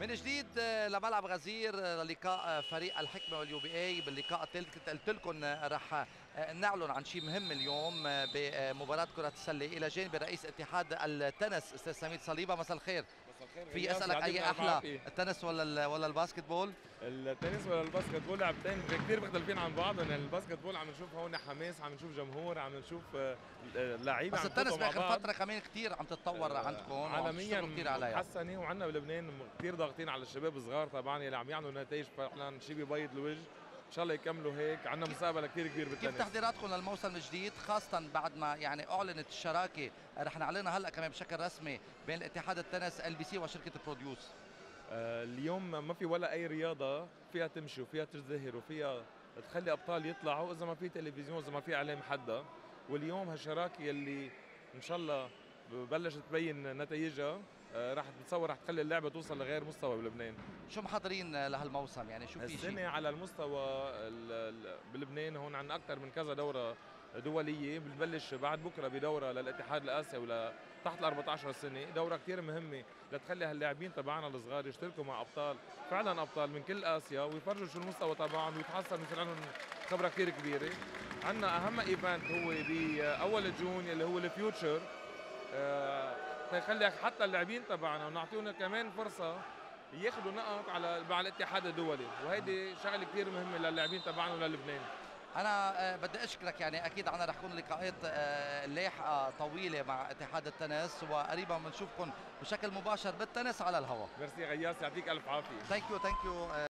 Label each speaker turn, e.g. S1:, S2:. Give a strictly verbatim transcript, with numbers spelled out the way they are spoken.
S1: من جديد لملعب غزير للقاء فريق الحكمه واليو بي اي. باللقاء الثالث كنت قلت لكم رح نعلن عن شيء مهم اليوم بمباراه كره السله الى جانب رئيس اتحاد التنس استاذ سمير صليبه. مساء الخير.
S2: مساء الخير.
S1: في اسالك اي احلى التنس ولا ولا الباسكت بول؟
S2: التنس ولا الباسكت بول لعبتين كثير مختلفين عن بعض. يعني الباسكت بول عم نشوف هون حماس، عم نشوف جمهور، عم نشوف لعيبه.
S1: بس التنس باخر فتره كمان كثير عم تتطور عندكم
S2: عالميا،
S1: كثير عليها
S2: محسنه. وعندنا بلبنان كثير ضاغطين على الشباب الصغار طبعا اللي عم يعملوا نتائج فعلا شيء ببيض الوجه. ان شاء الله يكملوا هيك. عندنا مستقبل كثير كبير بالتنس.
S1: كيف تحضيراتكم للموسم الجديد، خاصه بعد ما يعني اعلنت الشراكه رح نعلنها هلا كمان بشكل رسمي بين الاتحاد التنس ال بي سي وشركه بروديوس؟
S2: آه اليوم ما في ولا اي رياضه فيها تمشي وفيها تزدهر وفيها تخلي ابطال يطلعوا اذا ما في تلفزيون، اذا ما في اعلام حدا. واليوم هالشراكه اللي ان شاء الله ببلشت تبين نتائجها آه راح بتصور راح تخلي اللعبه توصل لغير مستوى بلبنان.
S1: شو محضرين لهالموسم؟ يعني شو في شيء
S2: السنه على المستوى بلبنان هون عندنا اكثر من كذا دوره دوليه. بنبلش بعد بكره بدوره للاتحاد الاسيوي ولا تحت ال أربعطعش سنه، دوره كثير مهمه لتخلي هاللاعبين تبعنا الصغار يشتركوا مع ابطال فعلا ابطال من كل اسيا ويفرجوا شو المستوى تبعهم ويتحسن ويصير عندهم خبره كثير كبيره. عندنا اهم ايفنت هو باول جون اللي هو الفيوتشر، آه تخلي حتى اللاعبين تبعنا ونعطيهم كمان فرصه ياخذوا نقط على مع الاتحاد الدولي، وهيدي شغله كثير مهمه للاعبين تبعنا وللبنان.
S1: أنا بدي أشكرك. يعني أكيد عنا رح يكون لقاءات لاحقة طويلة مع اتحاد التنس، وقريبا بنشوفكم بشكل مباشر بالتنس على الهواء.
S2: ميرسي غياس، يعطيك ألف عافية.
S1: ثانك يو ثانك يو.